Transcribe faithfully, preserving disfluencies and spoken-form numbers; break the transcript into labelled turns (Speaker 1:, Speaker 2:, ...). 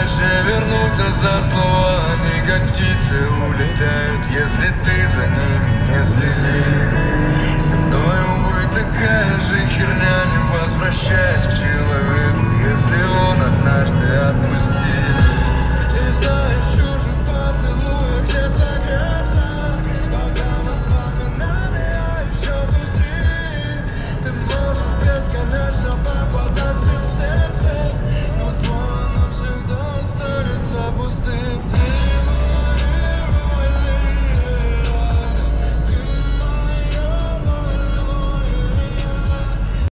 Speaker 1: Знаешь, не вернуть назад слова, они как птицы улетают, если ты за ними не следи. Со мной, увы, такая же херня, не возвращаясь к человеку, если он однажды отпустит. И знаешь,